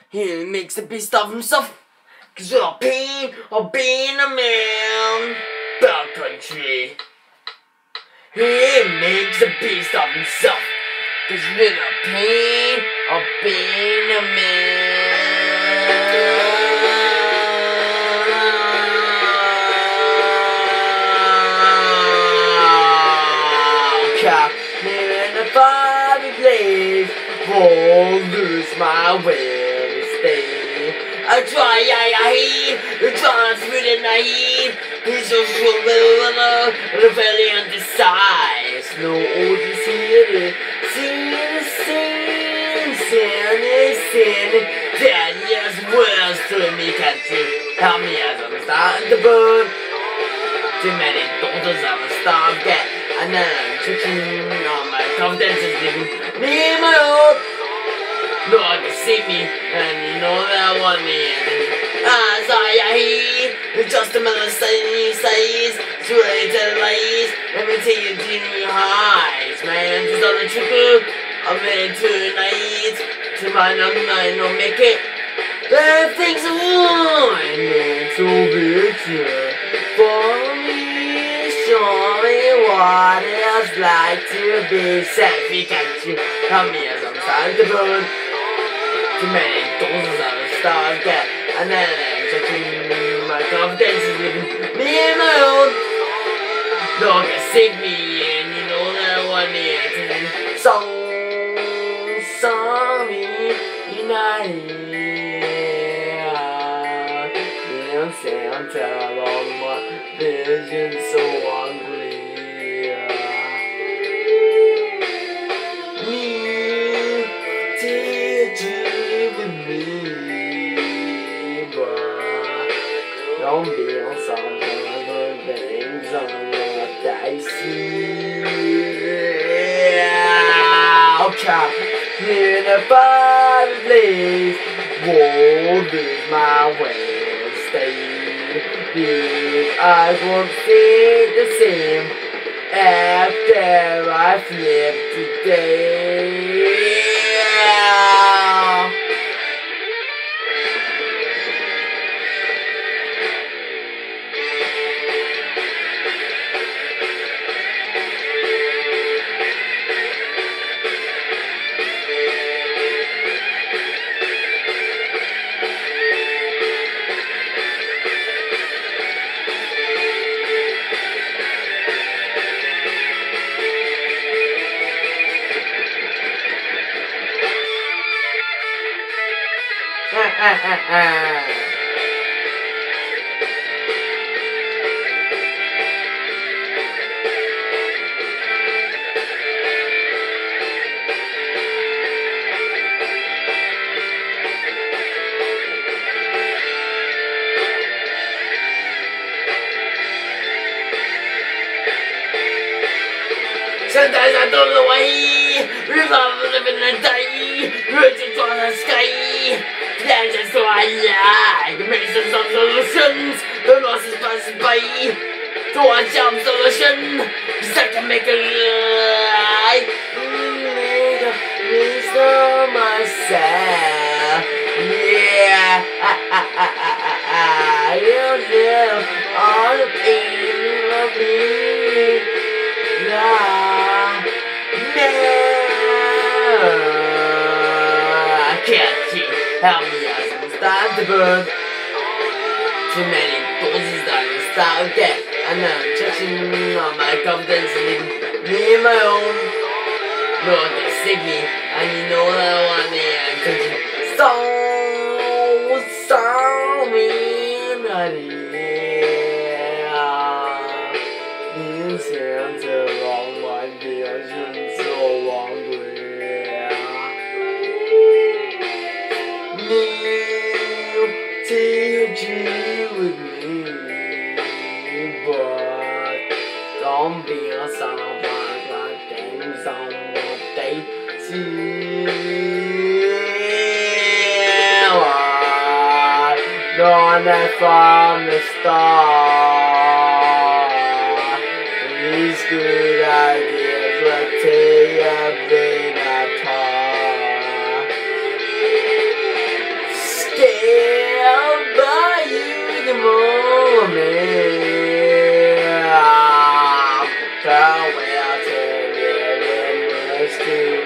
He makes the beast of himself. Cause you're a pain of being a man. Bad country. He makes the beast of himself. Cause you're a pain of being a man. Caught here in the fiery blaze. Won't lose my will to stay. I try, I hate, trying through the night. He's so strong, but fairly undecisive. No order, sin, sin. Daddy's words to me, can't you? Help me as I'm starting to burn. Too many daughters I'm a star get. And then I'm checking on my confidence is leaving me in my own. No one can see me, and you know that I want me. As I hear, just a minute says, straight to the lights. Let me take you to new heights, man. Just on the triple, I'm in tonight. To my number, I don't make it. But things are wine, it's so bitter for me. Show me what it's like to be selfie. Can't you help me as I'm starting to burn? Too many doses of the stars get. And then I'm checking my confidence is leaving me in my own. No one can save me, and you know that I want me. So sorry, and Santa on my vision so hungry. Need to dream with me, but don't be on some other things on what I see. I'll come in a fireplace, won't lose my way. These eyes won't stay the same after I flip today. Sometimes I don't know why. Revolve living in a day. Virgins on the sky. Plans so I like. Makes some solutions. The loss is passing by. So I jump solution. Cause I can make a life. Make a piece of myself. Yeah. You live all the pain of me. Can't you help me as I'm starting to burn? Too many doses that I'm starting to get. And I'm checking on my confidence, leaving me in my own. No one can save me, and you know that I want me. I'm touching so many. This sounds a long like the ocean so hungry. Need to with me, but don't be a son of a things on what they see. Gone from the start. These good ideas will take a big apart. to